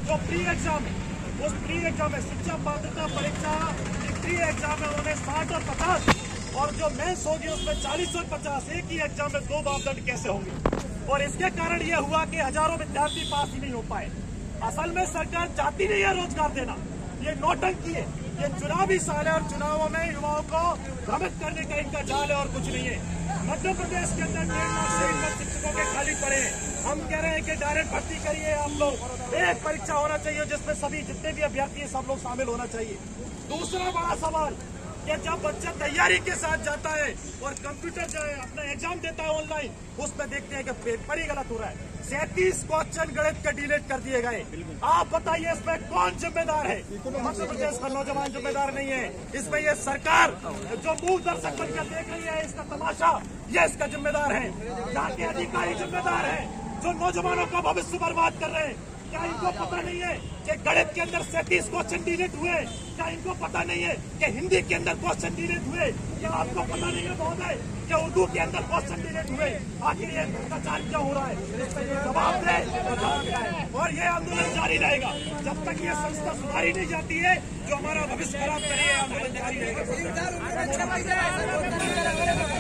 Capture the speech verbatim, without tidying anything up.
जो pre exam है, उस प्री एग्जाम में शिक्षा पात्रता परीक्षा प्री एग्जाम में उन्होंने साठ और पचास, और जो मेंस होगी उसमें चालीस और पचास, एक ही एग्जाम में दो मापदंड कैसे होंगे। और इसके कारण ये हुआ कि हजारों विद्यार्थी पास ही नहीं हो पाए। असल में सरकार चाहती नहीं है रोजगार देना, ये नौटंकी है, ये चुनावी साल है और चुनावों में युवाओं को भ्रमित करने का इनका जाल है और कुछ नहीं है। मध्य प्रदेश के अंदर डेढ़ लाख से इनका शिक्षकों के खाली पड़े हैं। हम कह रहे हैं कि डायरेक्ट भर्ती करिए आप लोग, एक परीक्षा होना चाहिए जिसमें सभी जितने भी अभ्यर्थी हैं सब लोग शामिल होना चाहिए। दूसरा बड़ा सवाल कि जब बच्चा तैयारी के साथ जाता है और कंप्यूटर जो है अपना एग्जाम देता है ऑनलाइन, उसमें देखते हैं कि पेपर ही गलत हो रहा है। सैंतीस क्वेश्चन गणित के डिलीट कर दिए गए। आप बताइए इसमें कौन जिम्मेदार है? मध्य प्रदेश का नौजवान जिम्मेदार नहीं है, इसमें ये सरकार जो मुंह दर्शक बनकर देख रही है, इसका तमाशा, ये इसका जिम्मेदार है। यहाँ के अधिकारी जिम्मेदार है जो नौजवानों का भविष्य बर्बाद कर रहे हैं। क्या इनको पता नहीं है कि गणित के अंदर सैंतीस क्वेश्चन डिलीट हुए? क्या इनको पता नहीं है कि हिंदी के अंदर क्वेश्चन डिलीट हुए? क्या आपको पता नहीं है महोदय कि उर्दू के अंदर क्वेश्चन डिलीट हुए? आखिर ये भ्रष्टाचार क्या हो रहा है? इस पर ये जवाब दे और ये आंदोलन जारी रहेगा जब तक ये संस्था सुधारी नहीं जाती है जो हमारा भविष्य खराब करेगी। आंदोलन जारी रहेगा।